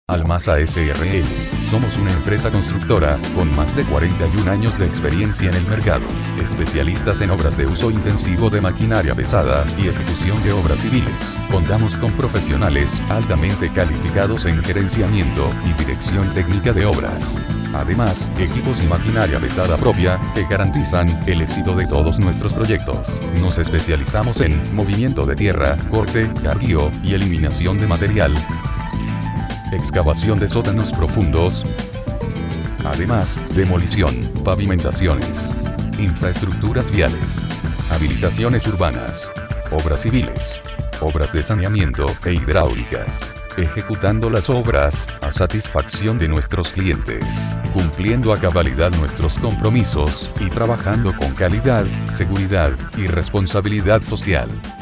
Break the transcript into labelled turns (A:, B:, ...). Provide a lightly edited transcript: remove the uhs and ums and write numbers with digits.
A: Almasa S.R.L. Somos una empresa constructora, con más de 41 años de experiencia en el mercado, especialistas en obras de uso intensivo de maquinaria pesada y ejecución de obras civiles. Contamos con profesionales altamente calificados en gerenciamiento y dirección técnica de obras. Además, equipos y maquinaria pesada propia, que garantizan el éxito de todos nuestros proyectos. Nos especializamos en movimiento de tierra, corte, carguío y eliminación de material. Excavación de sótanos profundos. Además, demolición, pavimentaciones, infraestructuras viales, habilitaciones urbanas, obras civiles, obras de saneamiento e hidráulicas. Ejecutando las obras a satisfacción de nuestros clientes, cumpliendo a cabalidad nuestros compromisos y trabajando con calidad, seguridad y responsabilidad social.